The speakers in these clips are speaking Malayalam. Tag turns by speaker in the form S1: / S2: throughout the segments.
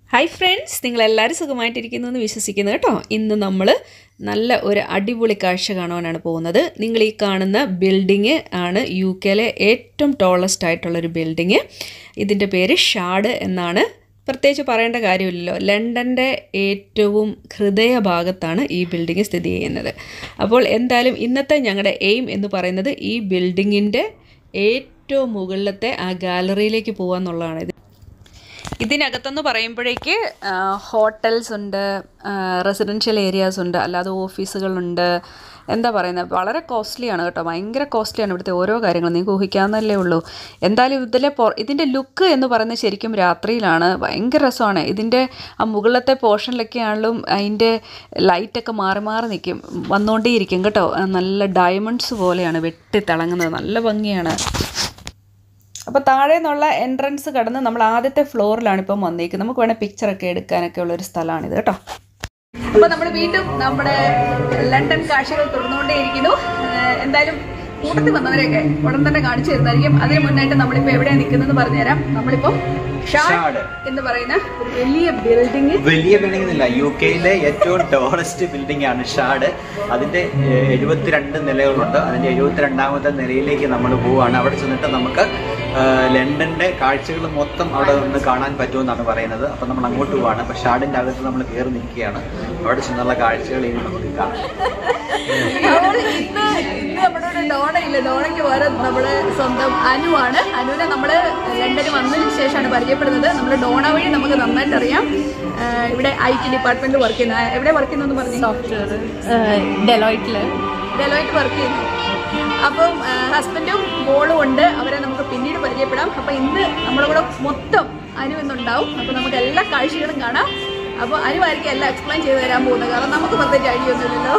S1: Hi friends, നിങ്ങളെല്ലാവരും സുഖമായിട്ടിരിക്കുന്നു എന്ന് വിശ്വസിക്കുന്നു കേട്ടോ. ഇന്ന് നമ്മൾ നല്ല ഒരു അടിപൊളി കാഴ്ച കാണാനാണ് പോകുന്നത്. നിങ്ങൾ ഈ കാണുന്ന ബിൽഡിംഗ് ആണ് യുകെയിലെ ഏറ്റവും ടോളസ്റ്റ് ആയിട്ടുള്ള ഒരു ബിൽഡിംഗ്. ഇതിന്റെ പേര് ഷാഡ് എന്നാണ്. പ്രത്യേകിച്ച് പറയേണ്ട കാര്യമില്ലല്ലോ. ലണ്ടന്റെ ഏറ്റവും ഹൃദയഭാഗത്താണ് ഈ ബിൽഡിംഗ് സ്ഥിതി ചെയ്യുന്നത്. അപ്പോൾ എന്തായാലും ഇന്നത്തെ ഞങ്ങളുടെ എയിം എന്ന് പറയുന്നത് ഈ ബിൽഡിങ്ങിന്റെ ഏറ്റവും മുകളിലത്തെ ആ ഗാലറിയിലേക്ക് പോകാന്നുള്ളതാണ്. ഇതിനകത്തെന്ന് പറയുമ്പോഴേക്ക് ഹോട്ടൽസ് ഉണ്ട്, റെസിഡൻഷ്യൽ ഏരിയാസ് ഉണ്ട്, അല്ലാതെ ഓഫീസുകളുണ്ട്. എന്താ പറയുന്നത്, വളരെ കോസ്റ്റ്ലിയാണ് കേട്ടോ, ഭയങ്കര കോസ്റ്റ്ലിയാണ് ഇവിടുത്തെ ഓരോ കാര്യങ്ങളും. നിങ്ങൾക്ക് ഊഹിക്കാവുന്നല്ലേ ഉള്ളൂ. എന്തായാലും ഇതിൻ്റെ ലുക്ക് എന്ന് പറയുന്നത് ശരിക്കും രാത്രിയിലാണ് ഭയങ്കര രസമാണ്. ഇതിൻ്റെ ആ മുകളിലത്തെ പോർഷനിലൊക്കെ ആണെങ്കിലും അതിൻ്റെ ലൈറ്റൊക്കെ മാറി മാറി നിൽക്കും, വന്നുകൊണ്ടേയിരിക്കും കേട്ടോ. നല്ല ഡയമണ്ട്സ് പോലെയാണ് വെട്ടിത്തിളങ്ങുന്നത്, നല്ല ഭംഗിയാണ്. അപ്പോൾ താഴെ നിന്നുള്ള എൻട്രൻസ് കടന്ന് നമ്മൾ ആദ്യത്തെ ഫ്ലോറിലാണ് ഇപ്പം വന്നേക്കുന്നത്. നമുക്ക് വേണേൽ പിക്ചറൊക്കെ എടുക്കാനൊക്കെ ഉള്ളൊരു സ്ഥലമാണിത് കേട്ടോ. അപ്പോൾ നമ്മൾ വീണ്ടും നമ്മുടെ ലണ്ടൻ കാഴ്ചകൾ തുടർന്നുകൊണ്ടേയിരിക്കുന്നു. എന്തായാലും കൂട്ടത്തിൽ വന്നവരെയൊക്കെ ഉടൻ തന്നെ കാണിച്ചു തരുന്നതായിരിക്കും. അതിന് മുന്നായിട്ട് നമ്മളിപ്പോൾ എവിടെയാണ് നിൽക്കുന്നതെന്ന് പറഞ്ഞുതരാം. നമ്മളിപ്പം ഷാഡ് എന്ന് പറയുന്ന ഒരു വലിയ ബിൽഡിംഗ്
S2: ഇല്ല, യുകെയിലെ ഏറ്റവും ടോളസ്റ്റ് ബിൽഡിംഗ് ആണ് ഷാഡ്. അതിന്റെ 72 നിലകളുണ്ട്. അതിന്റെ 72ാമത്തെ നിലയിലേക്ക് നമ്മൾ പോവുകയാണ്. അവിടെ ചെന്നിട്ട് നമുക്ക് ലണ്ടന്റെ കാഴ്ചകൾ മൊത്തം അവിടെ നിന്ന് കാണാൻ പറ്റുമെന്നാണ് പറയുന്നത്. അപ്പം നമ്മൾ അങ്ങോട്ട് പോവാണ്. അപ്പം ഷാഡിന്റെ അകത്ത് നമ്മൾ കയറി നിൽക്കുകയാണ്. അവിടെ ചെന്നുള്ള കാഴ്ചകൾ ഇനി നമുക്ക് കാണാം.
S1: ഇന്ന് നമ്മുടെ ഒരു ഡോണയില്ല, ഡോണയ്ക്ക് പകരം നമ്മുടെ സ്വന്തം അനുവാണ്. അനുവിനെ നമ്മൾ ലണ്ടനിൽ വന്നതിന് ശേഷമാണ് പരിചയപ്പെടുന്നത്. നമ്മൾ ഡോണ വഴി നമുക്ക് നന്നായിട്ട് അറിയാം. ഇവിടെ IT ഡിപ്പാർട്ട്മെന്റിൽ വർക്ക് ചെയ്യുന്ന, എവിടെ വർക്ക് ചെയ്യുന്നു പറഞ്ഞു? സോഫ്റ്റ്വെയർ ഡെലോയിറ്റ് വർക്ക് ചെയ്യുന്നു. അപ്പം ഹസ്ബൻഡും മോളും ഉണ്ട്. അവരെ നമുക്ക് പിന്നീട് പരിചയപ്പെടാം. അപ്പം ഇന്ന് നമ്മുടെ കൂടെ മൊത്തം അനു ഇന്നുണ്ടാവും. അപ്പം നമുക്ക് എല്ലാ കാഴ്ചകളും കാണാം. അപ്പോൾ അനുവായിരിക്കും എല്ലാം എക്സ്പ്ലെയിൻ ചെയ്ത് തരാൻ പോകുന്നത്. കാരണം നമുക്ക് പ്രത്യേകിച്ച് ഐഡിയ ഒന്നുമില്ലല്ലോ.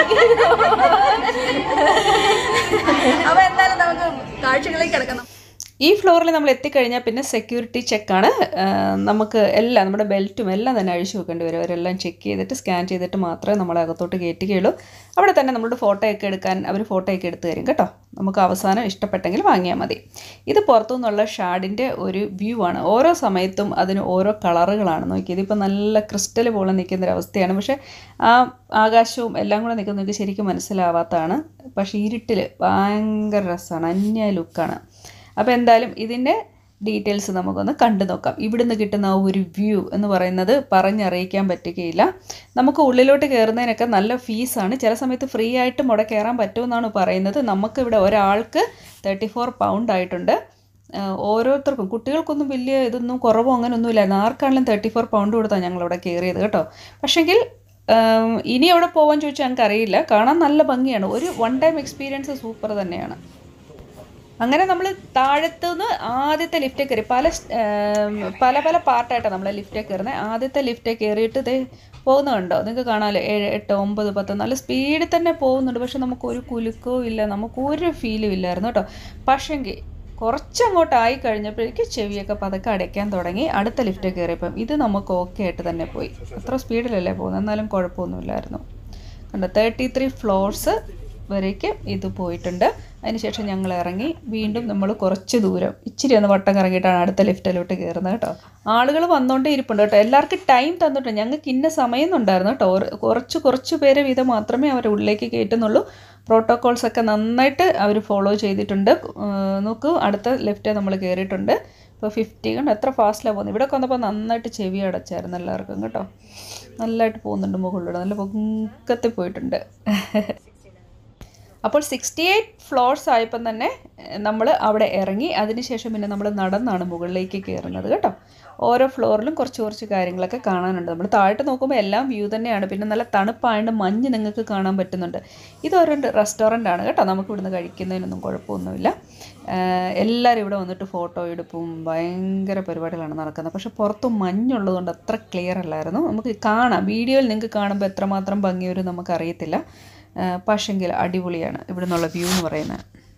S1: അപ്പോൾ എന്തായാലും നമുക്ക് കാഴ്ചകളിലേക്ക് കിടക്കണം. ഈ ഫ്ലോറിൽ നമ്മൾ എത്തിക്കഴിഞ്ഞാൽ പിന്നെ സെക്യൂരിറ്റി ചെക്കാണ്. നമുക്ക് എല്ലാം, നമ്മുടെ ബെൽറ്റും എല്ലാം തന്നെ അഴിച്ചു വെക്കേണ്ടി വരും. അവരെല്ലാം ചെക്ക് ചെയ്തിട്ട് സ്കാൻ ചെയ്തിട്ട് മാത്രമേ നമ്മളെ അകത്തോട്ട് കയറ്റുകയുള്ളൂ. അവിടെ തന്നെ നമ്മുടെ ഫോട്ടോയൊക്കെ എടുക്കാൻ അവർ ഫോട്ടോയൊക്കെ എടുത്ത് തരും കേട്ടോ. നമുക്ക് അവസാനം ഇഷ്ടപ്പെട്ടെങ്കിൽ വാങ്ങിയാൽ മതി. ഇത് പുറത്തുനിന്നുള്ള ഷാഡിൻ്റെ ഒരു വ്യൂ ആണ്. ഓരോ സമയത്തും അതിന് ഓരോ കളറുകളാണ്. നോക്കിയത് ഇതിപ്പോൾ നല്ല ക്രിസ്റ്റൽ പോലെ നിൽക്കുന്നൊരവസ്ഥയാണ്. പക്ഷേ ആ ആകാശവും എല്ലാം കൂടെ നിൽക്കുന്നത് ശരിക്കും മനസ്സിലാവാത്തതാണ്. പക്ഷേ ഇരുട്ടിൽ ഭയങ്കര രസമാണ്, അന്യായ ലുക്കാണ്. അപ്പോൾ എന്തായാലും ഇതിൻ്റെ ഡീറ്റെയിൽസ് നമുക്കൊന്ന് കണ്ടു നോക്കാം. ഇവിടുന്ന് കിട്ടുന്ന ആ ഒരു വ്യൂ എന്ന് പറയുന്നത് പറഞ്ഞറിയിക്കാൻ പറ്റുകയില്ല. നമുക്ക് ഉള്ളിലോട്ട് കയറുന്നതിനൊക്കെ നല്ല ഫീസാണ്. ചില സമയത്ത് ഫ്രീ ആയിട്ട് മുട കയറാൻ പറ്റുമെന്നാണ് പറയുന്നത്. നമുക്കിവിടെ ഒരാൾക്ക് 34 പൗണ്ട് ആയിട്ടുണ്ട്. ഓരോരുത്തർക്കും, കുട്ടികൾക്കൊന്നും വലിയ ഇതൊന്നും കുറവോ അങ്ങനെയൊന്നുമില്ലായിരുന്നു. ആർക്കാണെങ്കിലും 34 പൗണ്ട് കൊടുത്താണ് ഞങ്ങളിവിടെ കയറിയത് കേട്ടോ. പക്ഷെങ്കിൽ ഇനി എവിടെ പോകാൻ ചോദിച്ചാൽ ഞങ്ങൾക്ക് അറിയില്ല. കാണാൻ നല്ല ഭംഗിയാണ്. ഒരു വൺ ടൈം എക്സ്പീരിയൻസ് സൂപ്പർ തന്നെയാണ്. അങ്ങനെ നമ്മൾ താഴത്തുനിന്ന് ആദ്യത്തെ ലിഫ്റ്റിൽ കയറി. പല പല പാർട്ടായിട്ടാണ് നമ്മൾ ലിഫ്റ്റിൽ കയറുന്നത്. ആദ്യത്തെ ലിഫ്റ്റിൽ കയറിയിട്ട് ഇത് പോകുന്നുണ്ടോ നിങ്ങൾക്ക് കാണാമല്ലോ. 7, 8, 9, 10 നല്ല സ്പീഡിൽ തന്നെ പോകുന്നുണ്ട്. പക്ഷെ നമുക്കൊരു കുലുക്കവും ഇല്ല, നമുക്കൊരു ഫീലും ഇല്ലായിരുന്നു കേട്ടോ. പക്ഷെങ്കിൽ കുറച്ചങ്ങോട്ടായി കഴിഞ്ഞപ്പോഴേക്ക് ചെവിയൊക്കെ പതുക്കെ അടയ്ക്കാൻ തുടങ്ങി. അടുത്ത ലിഫ്റ്റിൽ കയറിയപ്പം ഇത് നമുക്ക് ഓക്കെ ആയിട്ട് തന്നെ പോയി. അത്ര സ്പീഡിലല്ലേ പോകുന്നത്, എന്നാലും കുഴപ്പമൊന്നുമില്ലായിരുന്നു. കണ്ടോ, 33 ഫ്ലോർസ് വരേക്ക് ഇത് പോയിട്ടുണ്ട്. അതിനുശേഷം ഞങ്ങൾ ഇറങ്ങി വീണ്ടും നമ്മൾ കുറച്ച് ദൂരം ഇച്ചിരി ഒന്ന് വട്ടം കറങ്ങിയിട്ടാണ് അടുത്ത ലിഫ്റ്റിലോട്ട് കയറുന്നത് കേട്ടോ. ആളുകൾ വന്നുകൊണ്ടേ ഇരിപ്പുണ്ട് കേട്ടോ. എല്ലാവർക്കും ടൈം തന്നിട്ടുണ്ട്. ഞങ്ങൾക്ക് ഇന്ന സമയം ഉണ്ടായിരുന്നു കേട്ടോ. കുറച്ച് പേരെ വീതം മാത്രമേ അവരെ ഉള്ളിലേക്ക് കയറ്റുന്നുള്ളൂ. പ്രോട്ടോകോൾസൊക്കെ നന്നായിട്ട് അവർ ഫോളോ ചെയ്തിട്ടുണ്ട്. നോക്കൂ, അടുത്ത ലിഫ്റ്റ് നമ്മൾ കയറിയിട്ടുണ്ട്. ഇപ്പോൾ 50 കണ്ട് എത്ര ഫാസ്റ്റിലാണ് പോകുന്നത്. ഇവിടെ വന്നപ്പോൾ നന്നായിട്ട് ചെവി അടച്ചായിരുന്നു എല്ലാവർക്കും കേട്ടോ. നല്ലതായിട്ട് പോകുന്നുണ്ട്. മുകളിലൂടെ നല്ല പൊക്കത്തിൽ പോയിട്ടുണ്ട്. അപ്പോൾ 68 ഫ്ലോർസ് ആയപ്പം തന്നെ നമ്മൾ അവിടെ ഇറങ്ങി. അതിനുശേഷം പിന്നെ നമ്മൾ നടന്നാണ് മുകളിലേക്ക് കയറുന്നത് കേട്ടോ. ഓരോ ഫ്ലോറിലും കുറച്ച് കാര്യങ്ങളൊക്കെ കാണാനുണ്ട്. നമ്മൾ താഴോട്ട് നോക്കുമ്പോൾ എല്ലാം വ്യൂ തന്നെയാണ്. പിന്നെ നല്ല തണുപ്പായതുകൊണ്ട് മഞ്ഞ് നിങ്ങൾക്ക് കാണാൻ പറ്റുന്നുണ്ട്. ഇതൊരു റെസ്റ്റോറൻ്റ് ആണ് കേട്ടോ. നമുക്ക് ഇവിടുന്ന് കഴിക്കുന്നതിനൊന്നും കുഴപ്പമൊന്നുമില്ല. എല്ലാവരും ഇവിടെ വന്നിട്ട് ഫോട്ടോ എടുപ്പും ഭയങ്കര പരിപാടികളാണ് നടക്കുന്നത്. പക്ഷേ പുറത്ത് മഞ്ഞുള്ളതുകൊണ്ട് അത്ര ക്ലിയർ അല്ലായിരുന്നു. നമുക്ക് കാണാം, വീഡിയോയിൽ നിങ്ങൾക്ക് കാണുമ്പോൾ എത്രമാത്രം ഭംഗിയൊരു നമുക്കറിയത്തില്ല. പക്ഷെങ്കിൽ അടിപൊളിയാണ് ഇവിടെ നിന്നുള്ള വ്യൂ എന്ന് പറയുന്നത്.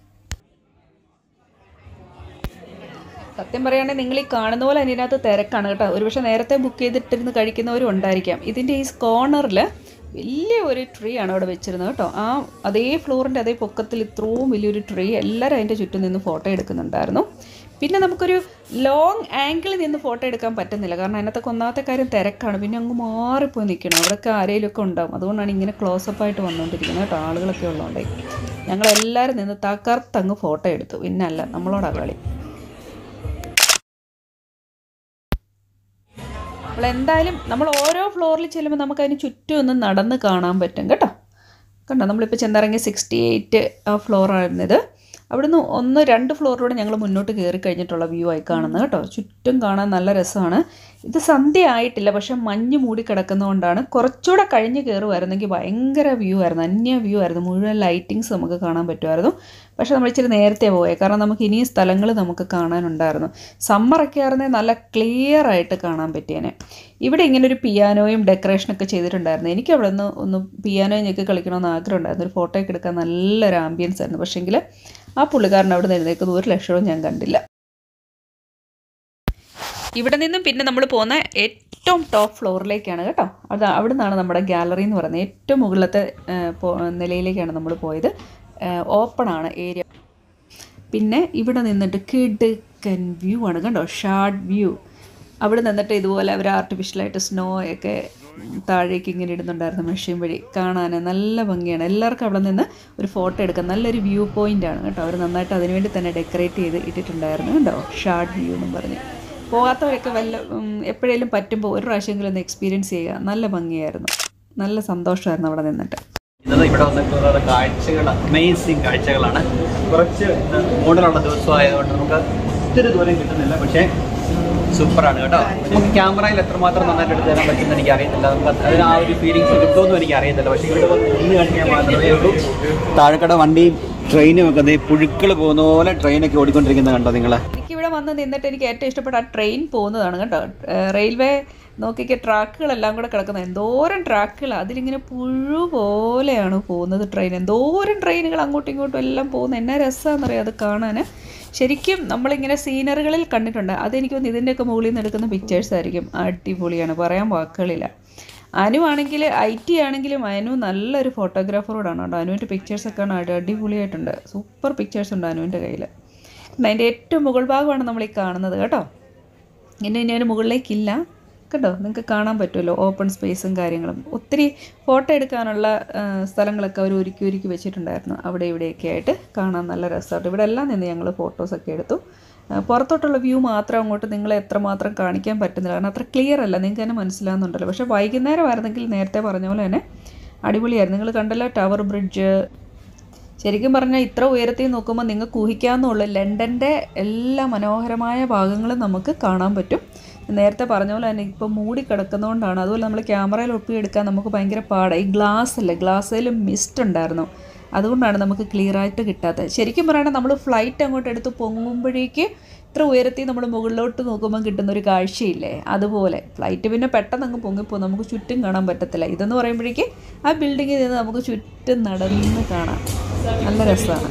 S1: സത്യം പറയുകയാണെങ്കിൽ നിങ്ങൾ ഈ കാണുന്ന പോലെ അതിനകത്ത് തിരക്കാണ് കേട്ടോ. ഒരുപക്ഷെ നേരത്തെ ബുക്ക് ചെയ്തിട്ടിരുന്ന് കഴിക്കുന്നവരും ഉണ്ടായിരിക്കാം. ഇതിൻ്റെ ഈ കോർണറിൽ വലിയ ഒരു ട്രീ ആണ് അവിടെ വെച്ചിരുന്നത് കേട്ടോ. അതേ ഫ്ലോറിൻ്റെ അതേ പൊക്കത്തിൽ ഇത്രയും വലിയൊരു ട്രീ എല്ലാവരും അതിൻ്റെ ചുറ്റും നിന്ന് ഫോട്ടോ എടുക്കുന്നുണ്ടായിരുന്നു. പിന്നെ നമുക്കൊരു ലോങ് ആംഗിളിൽ നിന്ന് ഫോട്ടോ എടുക്കാൻ പറ്റുന്നില്ല, കാരണം അതിനകത്തൊക്കെ ഒന്നാമത്തെ കാര്യം തിരക്കാണ്, പിന്നെ അങ്ങ് മാറിപ്പോയി നിൽക്കണം, അവിടെയൊക്കെ ആരെങ്കിലുമൊക്കെ ഉണ്ടാവും. അതുകൊണ്ടാണ് ഇങ്ങനെ ക്ലോസപ്പായിട്ട് വന്നുകൊണ്ടിരിക്കുന്നത് കേട്ടോ, ആളുകളൊക്കെ ഉള്ളതുകൊണ്ടേ. ഞങ്ങളെല്ലാവരും നിന്ന് തകർത്തങ്ങ് ഫോട്ടോ എടുത്തു, പിന്നല്ല നമ്മളോടാ കളി. അപ്പോൾ എന്തായാലും നമ്മൾ ഓരോ ഫ്ലോറിൽ ചെല്ലുമ്പോൾ നമുക്കതിന് ചുറ്റും ഒന്ന് നടന്ന് കാണാൻ പറ്റും കേട്ടോ. കണ്ടോ, നമ്മളിപ്പോൾ ചെന്നിറങ്ങി 68 ഫ്ലോറായിരുന്നത്. അവിടുന്ന് 1-2 ഫ്ലോറിലൂടെ ഞങ്ങൾ മുന്നോട്ട് കയറി കഴിഞ്ഞിട്ടുള്ള വ്യൂ ആയി കാണുന്നത് കേട്ടോ. ചുറ്റും കാണാൻ നല്ല രസമാണ്. ഇത് സന്ധ്യ ആയിട്ടില്ല, പക്ഷെ മഞ്ഞ് മൂടി കിടക്കുന്നതുകൊണ്ടാണ്. കുറച്ചുകൂടെ കഴിഞ്ഞ് കയറുമായിരുന്നെങ്കിൽ ഭയങ്കര വ്യൂ ആയിരുന്നു, അന്യ വ്യൂ ആയിരുന്നു, മുഴുവൻ ലൈറ്റിങ്സ് നമുക്ക് കാണാൻ പറ്റുമായിരുന്നു. പക്ഷേ നമ്മൾ ഇച്ചിരി നേരത്തെ പോയത്, കാരണം നമുക്ക് ഇനിയും സ്ഥലങ്ങൾ നമുക്ക് കാണാനുണ്ടായിരുന്നു. സമ്മറൊക്കെ ആയിരുന്നെങ്കിൽ നല്ല ക്ലിയർ ആയിട്ട് കാണാൻ പറ്റിയേനെ. ഇവിടെ ഇങ്ങനെ ഒരു പിയാനോയും ഡെക്കറേഷനൊക്കെ ചെയ്തിട്ടുണ്ടായിരുന്നു. എനിക്ക് അവിടെ നിന്ന് ഒന്ന് പിയാനോയും ഞെക്കി കളിക്കണമെന്ന് ആഗ്രഹം ഉണ്ടായിരുന്നു. ഒരു ഫോട്ടോയൊക്കെ എടുക്കാൻ നല്ലൊരു ആംബിയൻസ് ആയിരുന്നു. പക്ഷേങ്കിൽ ആ പുള്ളിക്കാരൻ അവിടെ നിന്ന് എഴുന്നേൽക്കുന്ന ഒരു ലക്ഷണവും ഞാൻ കണ്ടില്ല. ഇവിടെ നിന്നും പിന്നെ നമ്മൾ പോകുന്ന ഏറ്റവും ടോപ്പ് ഫ്ലോറിലേക്കാണ് കേട്ടോ. അവിടെ നിന്നാണ് നമ്മുടെ ഗാലറി എന്ന് പറയുന്നത്. ഏറ്റവും മുകളിലത്തെ നിലയിലേക്കാണ് നമ്മൾ പോയത്. ഓപ്പൺ ആണ് ഏരിയ. പിന്നെ ഇവിടെ നിന്നിട്ട് കിടുക്കൻ വ്യൂ ആണ് കണ്ടോ, ഷാർട്ട് വ്യൂ. അവിടെ നിന്നിട്ട് ഇതുപോലെ അവർ ആർട്ടിഫിഷ്യലായിട്ട് സ്നോ ഒക്കെ താഴേക്ക് ഇങ്ങനെ ഇടുന്നുണ്ടായിരുന്നു മെഷീൻ വഴി. കാണാൻ നല്ല ഭംഗിയാണ്. എല്ലാവർക്കും അവിടെ നിന്ന് ഒരു ഫോട്ടോ എടുക്കാം. നല്ലൊരു വ്യൂ പോയിൻ്റ് ആണ് കേട്ടോ. അവർ നന്നായിട്ട് അതിനുവേണ്ടി തന്നെ ഡെക്കറേറ്റ് ചെയ്ത് ഇട്ടിട്ടുണ്ടായിരുന്നു കേട്ടോ, ഷാർട്ട് വ്യൂ എന്നും പറഞ്ഞ്. പോകാത്തവരൊക്കെ എപ്പോഴേലും പറ്റുമ്പോൾ ഒരു പ്രാവശ്യമെങ്കിലും ഒന്ന് എക്സ്പീരിയൻസ് ചെയ്യുക. നല്ല ഭംഗിയായിരുന്നു, നല്ല സന്തോഷമായിരുന്നു അവിടെ നിന്നിട്ട്.
S2: ഇന്നത് ഇവിടെ വന്നിട്ടുള്ള കാഴ്ചകൾ അമേസിങ് കാഴ്ചകളാണ്. കുറച്ച് മോഡലുള്ള ദിവസമായതുകൊണ്ട് നമുക്ക് ഒത്തിരി ദൂരം കിട്ടുന്നില്ല, പക്ഷേ സൂപ്പറാണ് കേട്ടോ. നമുക്ക് ക്യാമറയിൽ എത്രമാത്രം നന്നായിട്ട് എടുത്ത് തരാൻ പറ്റുമെന്ന് എനിക്ക് അറിയത്തില്ല, നമുക്ക് അതിന് ആ ഒരു ഫീലിങ്സ് കിട്ടുമെന്നും എനിക്ക് അറിയത്തില്ല. പക്ഷേ ഇവിടെ വന്ന് കഴിഞ്ഞാൽ മാത്രമേ ഉള്ളൂ. താഴെക്കട വണ്ടിയും ട്രെയിനും ഒക്കെ പുഴുക്കൾ പോകുന്ന പോലെ ട്രെയിനൊക്കെ ഓടിക്കൊണ്ടിരിക്കുന്നത് കണ്ടോ നിങ്ങൾ?
S1: എനിക്കിവിടെ വന്ന് നിന്നിട്ട് എനിക്ക് ഏറ്റവും ഇഷ്ടപ്പെട്ട ആ ട്രെയിൻ പോകുന്നതാണ് കേട്ടോ. റെയിൽവേ നോക്കിക്കുക, ട്രാക്കുകളെല്ലാം കൂടെ കിടക്കുന്നത്, എന്തോരം ട്രാക്കുകളാണ്. അതിലിങ്ങനെ പുഴു പോലെയാണ് പോകുന്നത് ട്രെയിൻ. എന്തോരം ട്രെയിനുകൾ അങ്ങോട്ടും ഇങ്ങോട്ടും എല്ലാം പോകുന്നത്. എന്നാ രസമാണെന്നറിയാം അത് കാണാൻ. ശരിക്കും നമ്മളിങ്ങനെ സീനറികളിൽ കണ്ടിട്ടുണ്ട്. അതെനിക്ക് തോന്നുന്നു ഇതിൻ്റെയൊക്കെ മുകളിൽ നിന്ന് എടുക്കുന്ന പിക്ചേഴ്സ് ആയിരിക്കും. അടിപൊളിയാണ്, പറയാൻ വാക്കുകളില്ല. അനു ആണെങ്കിൽ IT ആണെങ്കിലും അനു നല്ലൊരു ഫോട്ടോഗ്രാഫറോടാണ് കേട്ടോ. അനുവിൻ്റെ പിക്ചേഴ്സൊക്കെ അടിപൊളിയായിട്ടുണ്ട്. സൂപ്പർ പിക്ചേഴ്സ് ഉണ്ട് അനുവിൻ്റെ കയ്യിൽ. അതിൻ്റെ ഏറ്റവും മുകൾ ഭാഗമാണ് നമ്മൾ ഈ കാണുന്നത് കേട്ടോ. ഇനി അതിന് മുകളിലേക്കില്ല കേട്ടോ. നിങ്ങൾക്ക് കാണാൻ പറ്റുമല്ലോ, ഓപ്പൺ സ്പേസും കാര്യങ്ങളും. ഒത്തിരി ഫോട്ടോ എടുക്കാനുള്ള സ്ഥലങ്ങളൊക്കെ അവർ ഒരുക്കി വെച്ചിട്ടുണ്ടായിരുന്നു. അവിടെ ഇവിടെയൊക്കെ ആയിട്ട് കാണാൻ നല്ല രസമായിട്ട്. ഇവിടെ എല്ലാം നിന്ന് ഞങ്ങൾ ഫോട്ടോസൊക്കെ എടുത്തു. പുറത്തോട്ടുള്ള വ്യൂ മാത്രം അങ്ങോട്ട് നിങ്ങളെ എത്രമാത്രം കാണിക്കാൻ പറ്റുന്നില്ല, കാരണം അത്ര ക്ലിയർ അല്ല, നിങ്ങൾക്ക് തന്നെ മനസ്സിലാകുന്നുണ്ടല്ലോ. പക്ഷേ വൈകുന്നേരം ആയിരുന്നെങ്കിൽ നേരത്തെ പറഞ്ഞ പോലെ തന്നെ അടിപൊളിയായിരുന്നു. നിങ്ങൾ കണ്ടല്ലോ ടവർ ബ്രിഡ്ജ്. ശരിക്കും പറഞ്ഞാൽ ഇത്ര ഉയരത്തിൽ നോക്കുമ്പോൾ നിങ്ങൾക്ക് ഊഹിക്കാവുന്നുള്ളൂ, ലണ്ടൻ്റെ എല്ലാ മനോഹരമായ ഭാഗങ്ങളും നമുക്ക് കാണാൻ പറ്റും. നേരത്തെ പറഞ്ഞ പോലെ തന്നെ ഇപ്പോൾ മൂടി കിടക്കുന്നതുകൊണ്ടാണ്. അതുപോലെ നമ്മൾ ക്യാമറയിൽ ഒപ്പിയെടുക്കാൻ നമുക്ക് ഭയങ്കര പാടാണ്. ഈ ഗ്ലാസ്സിൽ മിസ്റ്റ് ഉണ്ടായിരുന്നു, അതുകൊണ്ടാണ് നമുക്ക് ക്ലിയറായിട്ട് കിട്ടാത്തത്. ശരിക്കും പറയുകയാണെങ്കിൽ നമ്മൾ ഫ്ലൈറ്റ് അങ്ങോട്ട് എടുത്ത് പൊങ്ങുമ്പോഴേക്ക് ഇത്ര ഉയരത്തിൽ നമ്മൾ മുകളിലോട്ട് നോക്കുമ്പോൾ കിട്ടുന്നൊരു കാഴ്ചയില്ലേ, അതുപോലെ. ഫ്ലൈറ്റ് പിന്നെ പെട്ടെന്ന് അങ്ങ് പൊങ്ങിപ്പോൾ നമുക്ക് ചുറ്റും കാണാൻ പറ്റത്തില്ല. ഇതെന്ന് പറയുമ്പോഴേക്ക് ആ ബിൽഡിങ്ങിൽ നിന്ന് നമുക്ക് ചുറ്റും നടന്ന് കാണാം. നല്ല രസമാണ്.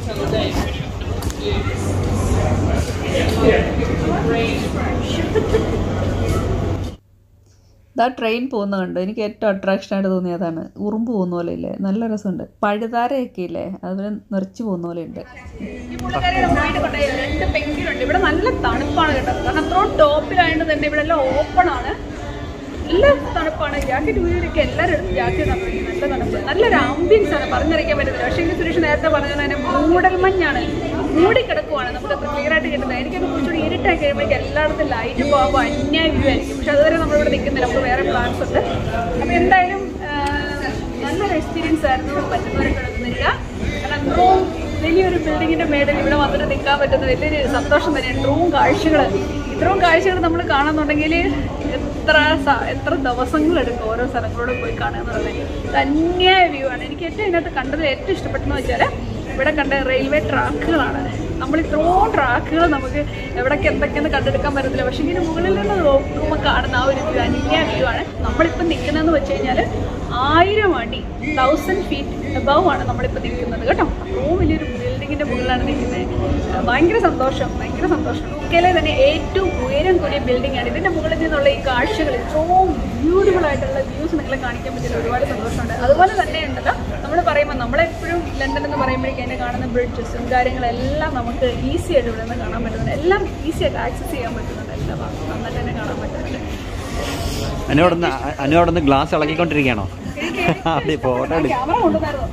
S1: ഇതാ ട്രെയിൻ പോകുന്നത് കണ്ടോ, എനിക്ക് ഏറ്റവും അട്രാക്ഷനായിട്ട് തോന്നിയത് അതാണ്. ഉറുമ്പ് പോകുന്ന പോലെ ഇല്ലേ, നല്ല രസമുണ്ട്. പഴുതാരയൊക്കെ ഇല്ലേ, അതുപോലെ നിറച്ച് പോകുന്ന പോലെ ഉണ്ട്. ഇവിടെ നല്ല തണുപ്പാണ് കേട്ടോ, കാരണം അത്രയും ടോപ്പിലായതുകൊണ്ട് തന്നെ ഇവിടെ എല്ലാം ഓപ്പൺ ആണ്, നല്ല തണുപ്പാണ്. ജാക്കറ്റ് വീടൊക്കെ എല്ലാവരും എടുത്ത് ജാക്കറ്റ് തന്നിരിക്കും. നല്ല തണുപ്പ്, നല്ലൊരു ആംബിയൻസ് ആണ്, പറഞ്ഞറിയിക്കാൻ പറ്റുന്നില്ല. പക്ഷേ എനിക്ക് സുരേഷ് നേരത്തെ പറഞ്ഞത് തന്നെ മൂടൽമഞ്ഞാണ്, മൂടിക്കിടക്കുവാണ്, നമുക്ക് അത്ര ക്ലിയർ ആയിട്ട് കിട്ടുന്നത്. എനിക്കൊക്കെ കുറച്ചുകൂടി ഇരുട്ടായി കഴിയുമ്പോഴേക്കും എല്ലായിടത്തും ലൈറ്റ് പോകുമ്പോൾ അന്യായ വ്യൂ ആയിരിക്കും. പക്ഷെ അതുവരെ നമ്മളിവിടെ നിൽക്കുന്നില്ല, നമുക്ക് വേറെ പ്ലാൻസ് ഉണ്ട്. അപ്പോൾ എന്തായാലും നല്ലൊരു എക്സ്പീരിയൻസ് ആയിരുന്നു. പറ്റുന്നവരൊക്കെ എടുക്കുന്നില്ല, കാരണം അത്രയും വലിയൊരു ബിൽഡിങ്ങിൻ്റെ മേളിൽ ഇവിടെ വന്നിട്ട് നിൽക്കാൻ പറ്റുന്ന വലിയൊരു സന്തോഷം തന്നെയാണ്. ഇത്രയും കാഴ്ചകൾ നമ്മൾ കാണുന്നുണ്ടെങ്കിൽ എത്ര ദിവസങ്ങളെടുക്കും ഓരോ സ്ഥലങ്ങളോട് പോയി കാണുക എന്ന് പറയുന്നത്. അന്യായ വ്യൂ ആണ്. എനിക്ക് ഏറ്റവും ഇതിനകത്ത് കണ്ടതിൽ ഏറ്റവും ഇഷ്ടപ്പെട്ടെന്ന് വെച്ചാൽ ഇവിടെ കണ്ട റെയിൽവേ ട്രാക്കുകളാണ്. നമ്മൾ ഇത്രയും ട്രാക്കുകൾ നമുക്ക് എവിടേക്ക് എന്തൊക്കെയെന്ന് കണ്ടെടുക്കാൻ പറ്റത്തില്ല. പക്ഷേ ഇങ്ങനെ മുകളിൽ നിന്ന് നോക്കുമ്പോൾ കാണുന്ന ആ ഒരു വ്യൂ അന്യ വ്യൂ ആണ്. നമ്മളിപ്പോൾ നിൽക്കുന്നതെന്ന് വെച്ച് കഴിഞ്ഞാൽ 1000 അടി 1000 feet എബവ് ആണ് നമ്മളിപ്പോൾ നിൽക്കുന്നത് കേട്ടോ. അത്രയും വലിയൊരു ബിൽഡിങ്ങിൻ്റെ മുകളിലാണ് നിൽക്കുന്നത്. ഭയങ്കര സന്തോഷം. യുകെയിലെ തന്നെ ഏറ്റവും ഉയരം കൂടിയ ബിൽഡിംഗ് ആണ്. ഇതിൻ്റെ മുകളിൽ നിന്നുള്ള ഈ കാഴ്ചകൾ, ഇത്രയും ബ്യൂട്ടിഫുൾ ആയിട്ടുള്ള വ്യൂസ് നിങ്ങളെ കാണിക്കാൻ പറ്റില്ല. ഒരുപാട് സന്തോഷമുണ്ട്. അതുപോലെ തന്നെ ഉണ്ടല്ലോ നമ്മൾ നമ്മൾ പറയുമ്പോൾ നമ്മളെപ്പോഴും ലണ്ടൻ എന്ന് പറയുമ്പോഴേക്കും അതിൻ്റെ കാണുന്ന ബ്രിഡ്ജസും കാര്യങ്ങളെല്ലാം നമുക്ക് ഈസി ആയിട്ട് ഇവിടെ നിന്ന് കാണാൻ പറ്റുന്നുണ്ട്. എല്ലാം ഈസി ആയിട്ട് ആക്സസ് ചെയ്യാൻ പറ്റുന്നുണ്ട്. എല്ലാ ഭാഗത്തും നന്നായിട്ട് തന്നെ കാണാൻ പറ്റുന്നുണ്ട്.
S2: അനുവോടൊന്ന് ഗ്ലാസ് ഇളക്കിക്കൊണ്ടിരിക്കുകയാണോ?
S1: ക്യാമറ കൊണ്ടുവന്നായിരുന്നോ?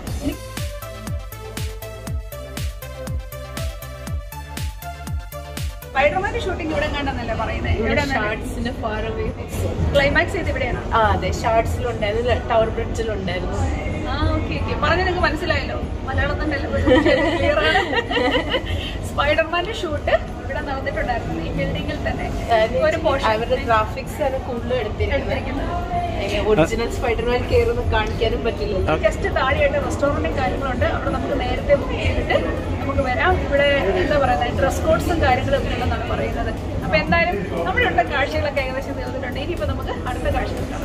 S1: സ്പൈഡർമാന്റെ ഷൂട്ടിംഗ് ഇവിടെ കണ്ടെന്നല്ലേ പറയുന്നത്? ക്ലൈമാക്സ് ചെയ്ത് ഇവിടെയാണ്.
S3: അതെ, ഷാർട്സിലുണ്ടായിരുന്നു, ടവർ ബ്രിഡ്ജിലുണ്ടായിരുന്നു.
S1: പറഞ്ഞു നിങ്ങൾക്ക് മനസ്സിലായല്ലോ, മലയാളം തന്നെ സ്പൈഡർമാന്റെ ഷൂട്ട് ഇവിടെ നടന്നിട്ടുണ്ടായിരുന്നു ഈ ബിൽഡിംഗിൽ തന്നെ. ഒരു
S3: അവരുടെ ഗ്രാഫിക്സ് ആണ് കൂടുതലും എടുത്തിരിക്കുന്നത്. ഒറിജിനൽ സ്പൈഡർമാൻ കയറുന്ന കാണിക്കാനും പറ്റില്ല.
S1: ജസ്റ്റ് താഴെയായിട്ട് റെസ്റ്റോറന്റും കാര്യങ്ങളുണ്ട്. അവിടെ നമുക്ക് നേരത്തെ ബുക്ക് ചെയ്തിട്ട് നമുക്ക് വരാം. ഇവിടെ എന്താ പറയുന്നത്, ഡ്രസ് കോഡ്സും കാര്യങ്ങളും ഒക്കെ ഉണ്ടെന്നാണ് പറയുന്നത്. അപ്പൊ എന്തായാലും നമ്മളുടെ കാഴ്ചകളൊക്കെ ഏകദേശം തീർന്നിട്ടുണ്ട്. ഇനിയിപ്പോ നമുക്ക് അടുത്ത കാഴ്ചകൾ കാണാം.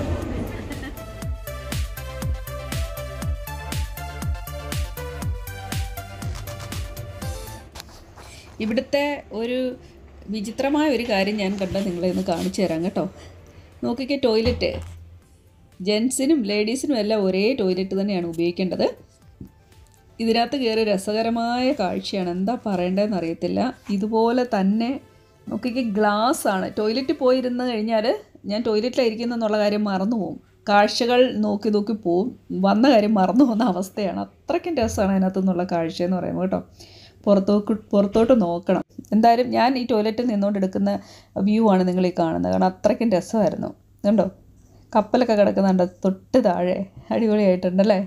S1: ഇവിടുത്തെ ഒരു വിചിത്രമായ ഒരു കാര്യം ഞാൻ കണ്ട നിങ്ങളെ ഒന്ന് കാണിച്ചു തരാം കേട്ടോ. നോക്കിക്കേ, ടോയ്ലറ്റ് ജെൻസിനും ലേഡീസിനും എല്ലാം ഒരേ ടോയ്ലറ്റ് തന്നെയാണ് ഉപയോഗിക്കേണ്ടത്. ഇതിനകത്ത് കയറി രസകരമായ കാഴ്ചയാണ്, എന്താ പറയേണ്ടതെന്ന് അറിയത്തില്ല. ഇതുപോലെ തന്നെ നോക്കിക്കേ, ഗ്ലാസ് ആണ്. ടോയ്ലറ്റിൽ പോയിരുന്ന് കഴിഞ്ഞാൽ ഞാൻ ടോയ്ലറ്റിലായിരിക്കുന്നു എന്നുള്ള കാര്യം മറന്നു പോകും. കാഴ്ചകൾ നോക്കി നോക്കി പോവും, വന്ന കാര്യം മറന്നു പോകുന്ന അവസ്ഥയാണ്. അത്രയ്ക്കും രസമാണ് അതിനകത്തു നിന്നുള്ള കാഴ്ച എന്ന് പറയുമ്പോൾ കേട്ടോ. പുറത്തോട്ട് നോക്കണം. എന്തായാലും ഞാൻ ഈ ടോയ്ലറ്റിൽ നിന്നുകൊണ്ട് എടുക്കുന്ന വ്യൂ ആണ് നിങ്ങൾ ഈ കാണുന്നത്. കാരണം അത്രയ്ക്കും രസമായിരുന്നു. കണ്ടോ, കപ്പലൊക്കെ കിടക്കുന്നുണ്ട് തൊട്ട് താഴെ. അടിപൊളിയായിട്ടുണ്ടല്ലേ?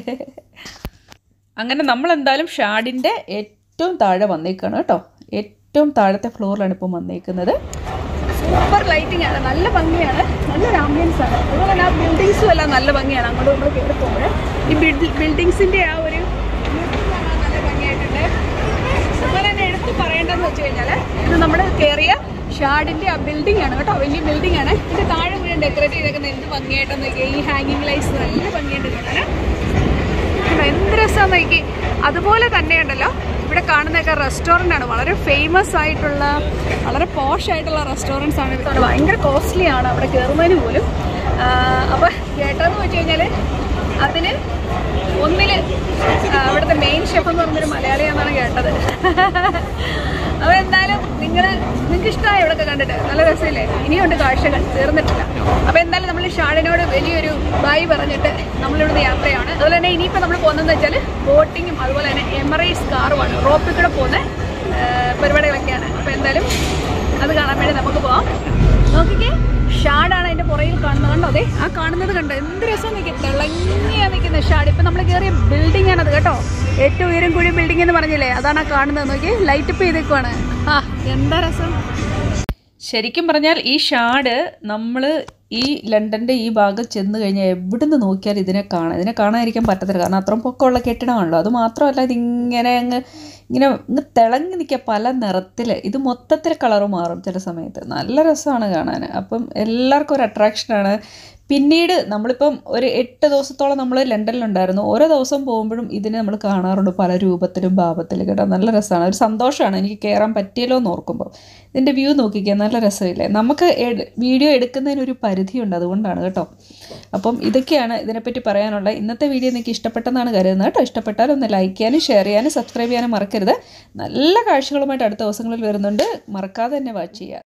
S1: അങ്ങനെ നമ്മളെന്തായാലും ഷാഡിൻ്റെ ഏറ്റവും താഴെ വന്നേക്കാണ് കേട്ടോ. ഏറ്റവും താഴത്തെ ഫ്ലോറിലാണ് ഇപ്പം വന്നേക്കുന്നത്. സൂപ്പർ ലൈറ്റിംഗ് ആണ്, നല്ല ഭംഗിയാണ്, നല്ലൊരു ആംബിയൻസ് ആണ്. അതുപോലെ തന്നെ ആ ബിൽഡിങ്സും എല്ലാം നല്ല ഭംഗിയാണ്. അങ്ങോട്ട് നമ്മൾ കയറി പോകുമ്പോൾ ഈ ബിൽഡിങ്സിൻ്റെ ആ ഒരു നല്ല ഭംഗിയായിട്ടുണ്ട്. അതുപോലെ തന്നെ എടുത്ത് പറയേണ്ടതെന്ന് വെച്ച് കഴിഞ്ഞാൽ ഇത് നമ്മൾ കയറിയ ഷാഡിൻ്റെ ആ ബിൽഡിംഗ് ആണ് കേട്ടോ. വലിയ ബിൽഡിംഗ് ആണ്. ഇതിൻ്റെ താഴെ മുഴുവൻ ഡെക്കറേറ്റ് ചെയ്തേക്കുന്നത് എന്ത് ഭംഗിയായിട്ടെന്ന് നോക്കിയാൽ ഈ ഹാങ്ങിങ് ലൈറ്റ്സ് നല്ല ഭംഗിയായിട്ട് കാണാൻ. എന്ത് രസമാണെന്ന് നോക്കി. അതുപോലെ തന്നെയുണ്ടല്ലോ ഇവിടെ കാണുന്നതൊക്കെ റെസ്റ്റോറൻ്റ് ആണ്. വളരെ ഫേമസ് ആയിട്ടുള്ള, വളരെ പോഷ് ആയിട്ടുള്ള റെസ്റ്റോറൻറ്റ്സ് ആണ്. ഭയങ്കര കോസ്റ്റ്ലി ആണ് അവിടെ കയറുന്നതിന് പോലും. അപ്പോൾ കേട്ടതെന്ന് വെച്ച് കഴിഞ്ഞാൽ അതിന് ഒന്നില് അവിടുത്തെ മെയിൻ ഷെഫ് എന്ന് പറഞ്ഞൊരു മലയാളിയാണെന്നാണ് കേട്ടത്. അപ്പോൾ എന്തായാലും നിങ്ങൾക്ക് ഇഷ്ടമായി ഇവിടെയൊക്കെ കണ്ടിട്ട്? നല്ല രസമില്ലേ? ഇനിയുണ്ട് കാഴ്ചകൾ, തീർന്നിട്ടില്ല. അപ്പോൾ എന്തായാലും നമ്മൾ ഷാഡിനോട് വലിയൊരു ബൈ പറഞ്ഞിട്ട് നമ്മളിവിടുന്ന് യാത്രയാണ്. അതുപോലെ തന്നെ ഇനിയിപ്പോൾ നമ്മൾ പോകുന്നതെന്ന് വെച്ചാൽ ബോട്ടിങ്ങും അതുപോലെ തന്നെ എമറേറ്റ്സ് കാറുമാണ്. റോപ്പിൽ കൂടെ പോകുന്ന പരിപാടികളൊക്കെയാണ്. അപ്പോൾ എന്തായാലും അത് കാണാൻ വേണ്ടി നമുക്ക് പോവാം. നോക്കിക്കേ, ഷാഡാണ് അതിൻ്റെ പുറകിൽ കാണുന്നത്. കണ്ടോ? അതെ, ആ കാണുന്നത് കണ്ടോ? എന്ത് രസം നിൽക്കും, തിളങ്ങിയാണ് നിൽക്കുന്നത് ഷാഡ്. ഇപ്പം നമ്മൾ കയറിയ ബിൽഡിംഗ് ആണത് കേട്ടോ. ഏറ്റവും ഉയരം കൂടിയ ബിൽഡിംഗ് എന്ന് പറഞ്ഞില്ലേ, അതാണ് ആ കാണുന്നത്. നോക്കി, ലൈറ്റ് ഇപ്പം ചെയ്തേക്കുവാണ്. എന്താ രസം. ശരിക്കും പറഞ്ഞാൽ ഈ ഷാഡ് നമ്മൾ ഈ ലണ്ടൻ്റെ ഈ ഭാഗം ചെന്ന് കഴിഞ്ഞാൽ എവിടുന്ന് നോക്കിയാൽ ഇതിനെ കാണാതിരിക്കാൻ പറ്റത്തില്ല. കാരണം അത്രയും പൊക്കമുള്ള കെട്ടിടമാണല്ലോ. അത് മാത്രമല്ല, ഇതിങ്ങനെ അങ്ങ് തിളങ്ങി നിൽക്കുക പല നിറത്തിൽ. ഇത് മൊത്തത്തിൽ കളറ് മാറും ചില സമയത്ത്. നല്ല രസമാണ് കാണാൻ. അപ്പം എല്ലാവർക്കും ഒരു അട്രാക്ഷനാണ്. പിന്നീട് നമ്മളിപ്പം ഒരു 8 ദിവസത്തോളം നമ്മൾ ലണ്ടനിലുണ്ടായിരുന്നു. ഓരോ ദിവസം പോകുമ്പോഴും ഇതിനെ നമ്മൾ കാണാറുണ്ട് പല രൂപത്തിലും ഭാവത്തിലും കേട്ടോ. നല്ല രസമാണ്, ഒരു സന്തോഷമാണ് എനിക്ക് കയറാൻ പറ്റിയല്ലോ എന്ന് ഓർക്കുമ്പോൾ. ഇതിൻ്റെ വ്യൂ നോക്കിക്കുക, നല്ല രസമില്ലേ? നമുക്ക് വീഡിയോ എടുക്കുന്നതിനൊരു പരിധിയുണ്ട്, അതുകൊണ്ടാണ് കേട്ടോ. അപ്പം ഇതൊക്കെയാണ് ഇതിനെപ്പറ്റി പറയാനുള്ള. ഇന്നത്തെ വീഡിയോ നിങ്ങൾക്ക് ഇഷ്ടപ്പെട്ടെന്നാണ് കരുതുന്നത് കേട്ടോ. ഇഷ്ടപ്പെട്ടാൽ ഒന്ന് ലൈക്ക് ചെയ്യാനും ഷെയർ ചെയ്യാനും സബ്സ്ക്രൈബ് ചെയ്യാനും മറക്കരുത്. നല്ല കാഴ്ചകളുമായിട്ട് അടുത്ത ദിവസങ്ങളിൽ വരുന്നുണ്ട്. മറക്കാതെ തന്നെ വാച്ച് ചെയ്യുക.